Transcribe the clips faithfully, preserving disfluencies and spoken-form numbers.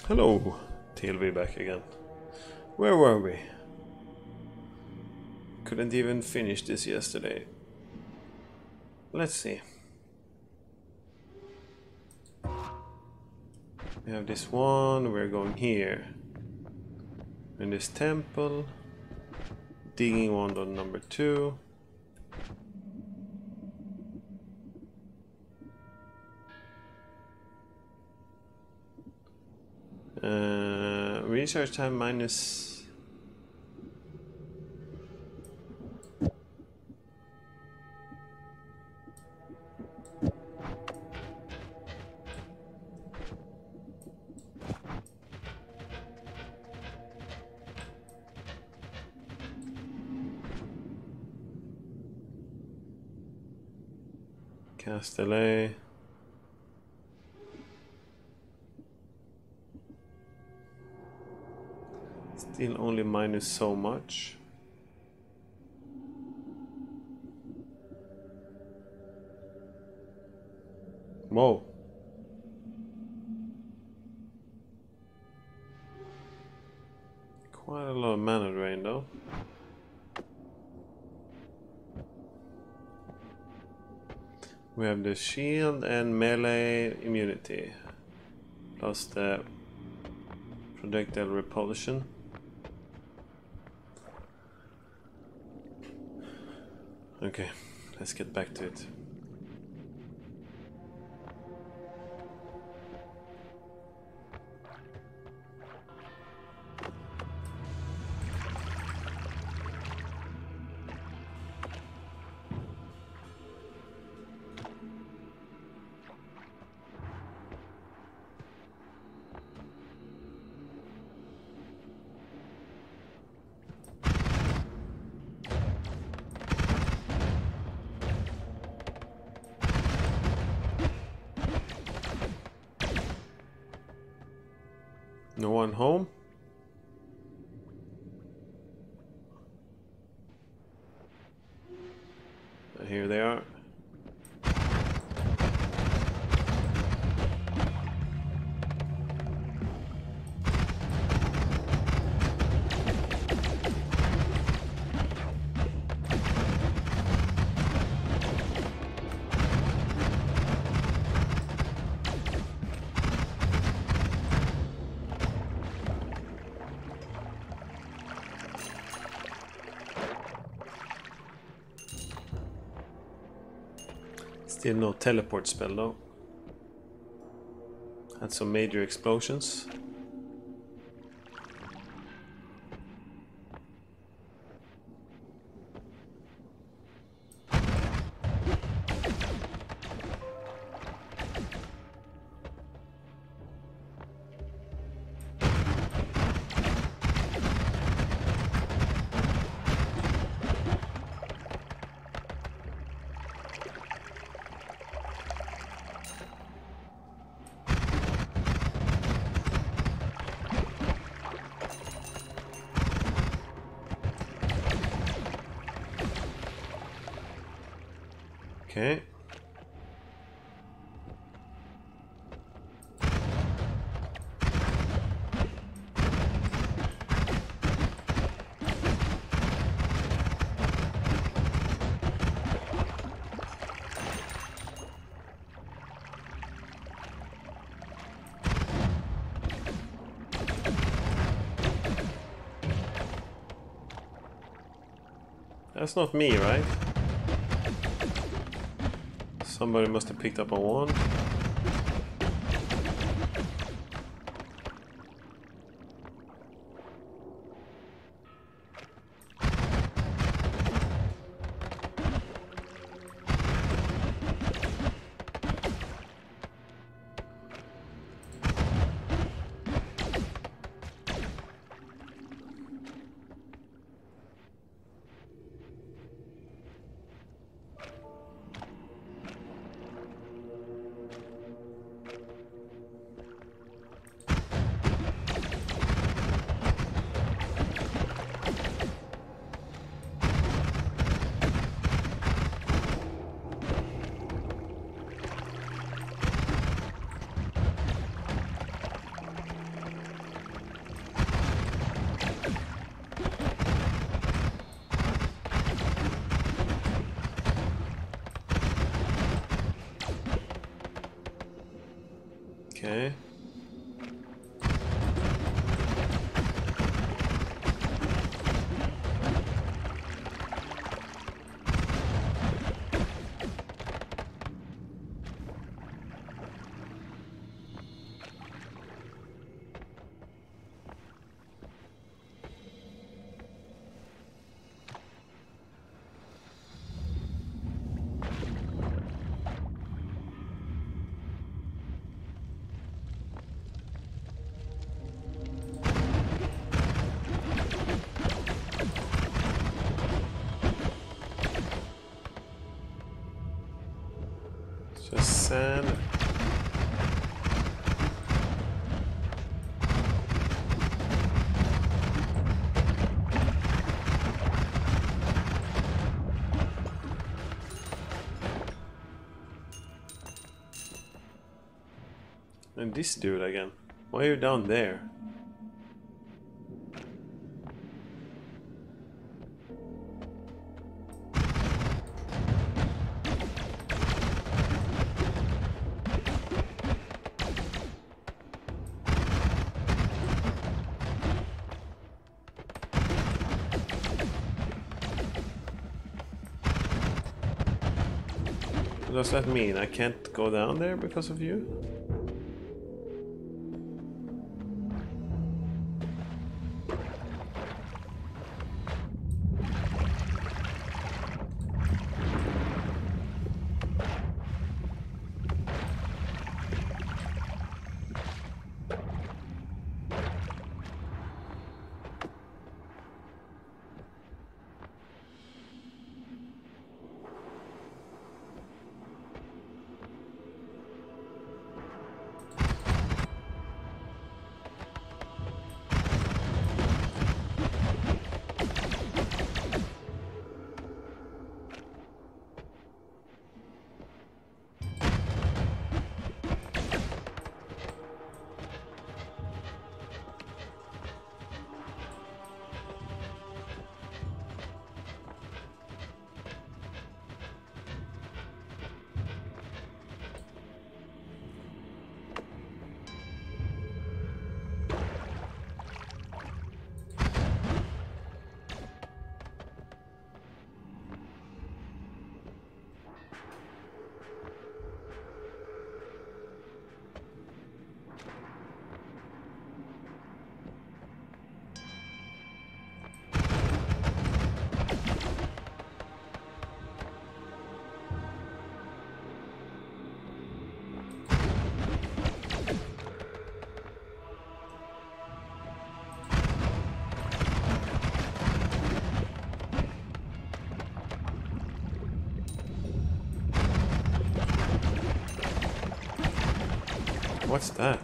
Hello, T L V back again. Where were we? Couldn't even finish this yesterday. Let's see. We have this one, we're going here. In this temple. Digging one on number two. Uh, research time minus Castellet. Still only minus so much. Whoa. Quite a lot of mana drain though. We have the shield and melee immunity. Plus the projectile repulsion. Okay, let's get back to it. No one home? Here they are. Still no teleport spell though. Had some major explosions. Okay. That's not me, right? Somebody must have picked up a wand. Okay. Just sand. And this dude again. Why are you down there? What does that mean? I can't go down there because of you? What's that?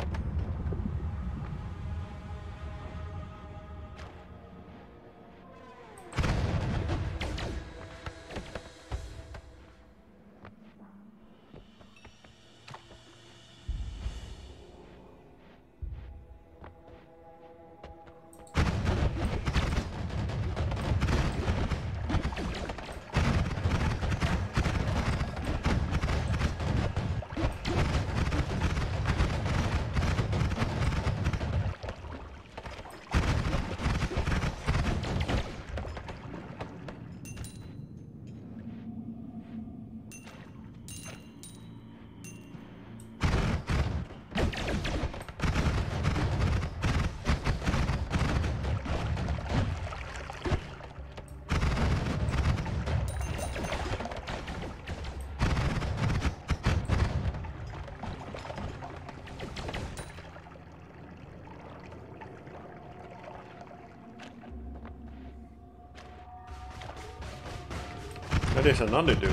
There's another dude.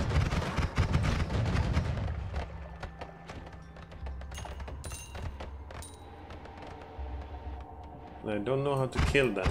And I don't know how to kill them.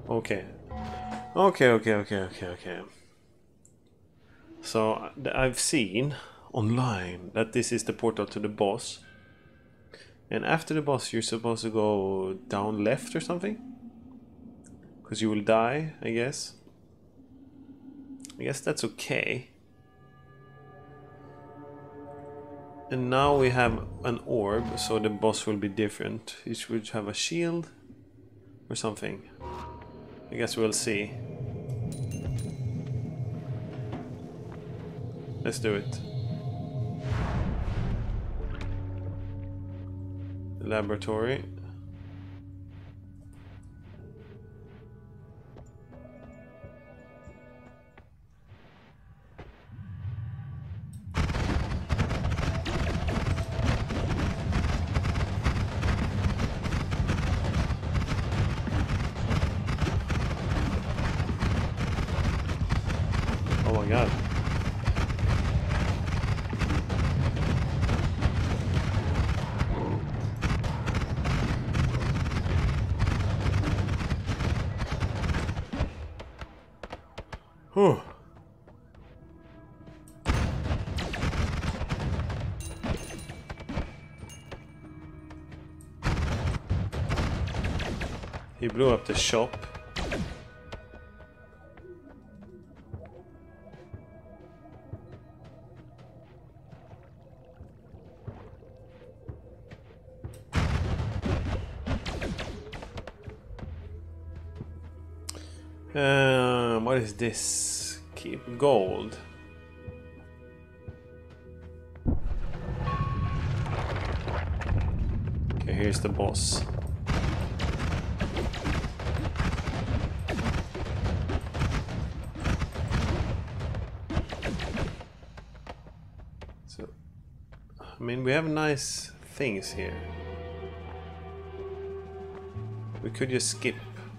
Okay. Okay, okay, okay, okay, okay. So I've seen online that this is the portal to the boss. And after the boss you're supposed to go down left or something? Because you will die, I guess. I guess that's okay. And now we have an orb, so the boss will be different. He should have a shield or something. I guess we'll see. Let's do it. The laboratory. Oh my god. Whew. He blew up the shop. Um, what is this? Keep gold. Okay, here's the boss. So, I mean, we have nice things here. We could just skip.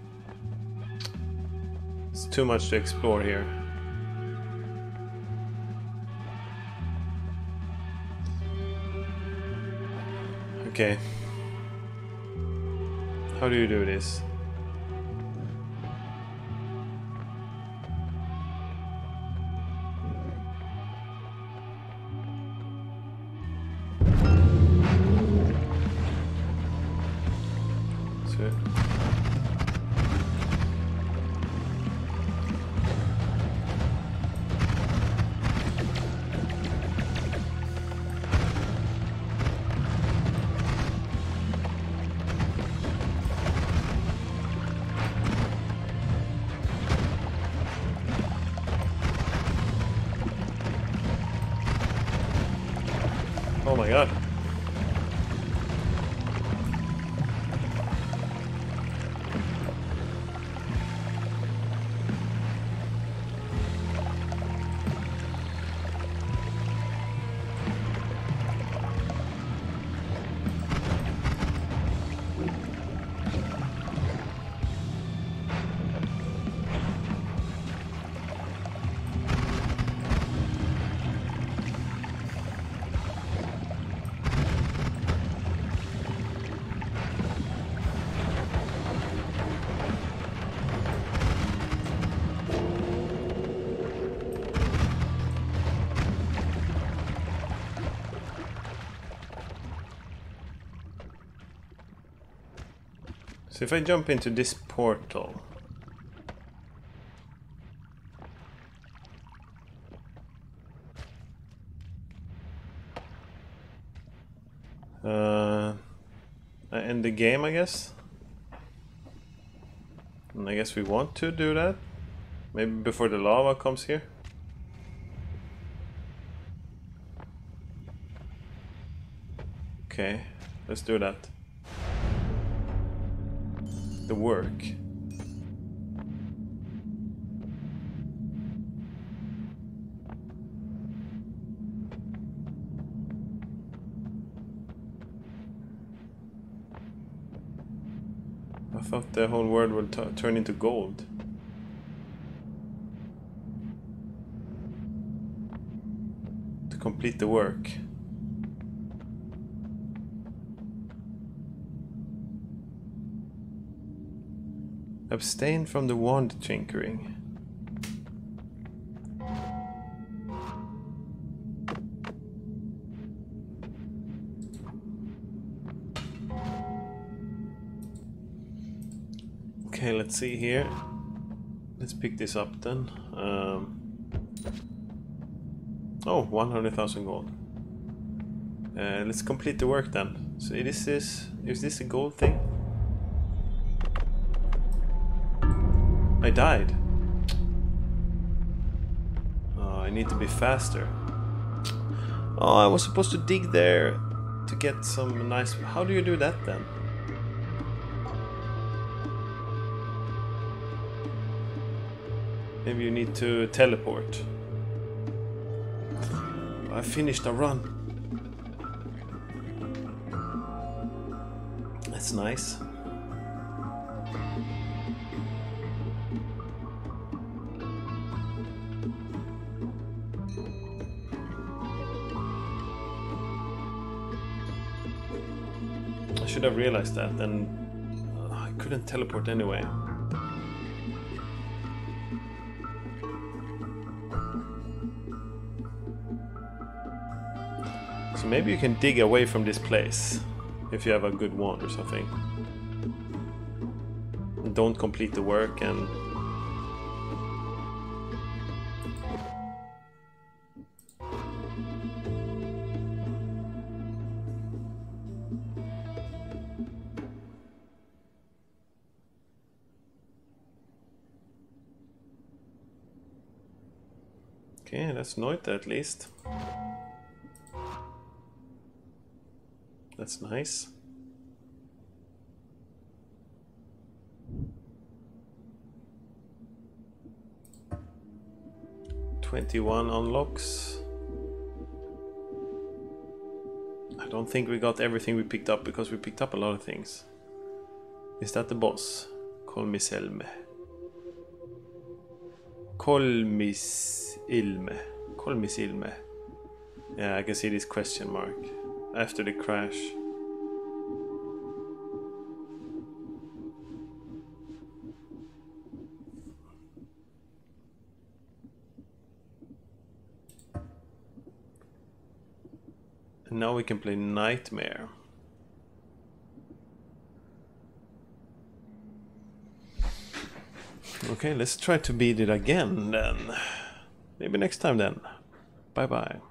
It's too much to explore here. Okay. How do you do this? So oh my god. So if I jump into this portal, uh, I end the game, I guess. And I guess we want to do that. Maybe before the lava comes here. Okay, let's do that. The work. I thought the whole world would t turn into gold. To complete the work. Abstain from the wand tinkering. Okay, let's see here. Let's pick this up then. Um, oh, one hundred thousand gold. Uh, let's complete the work then. So it is this. Is this a gold thing? I died. Oh, I need to be faster. Oh, I was supposed to dig there to get some nice... How do you do that then? Maybe you need to teleport. I finished a run. That's nice. I should have realized that, and uh, I couldn't teleport anyway. So maybe you can dig away from this place if you have a good wand or something. And don't complete the work and... Okay, that's Noita at least. That's nice. twenty-one unlocks. I don't think we got everything we picked up because we picked up a lot of things. Is that the boss? Kolmisilmä. Kolmisilmä. Kolmisilmä. Yeah, I can see this question mark after the crash. And now we can play Nightmare. Okay, let's try to beat it again then. Maybe next time then. Bye bye.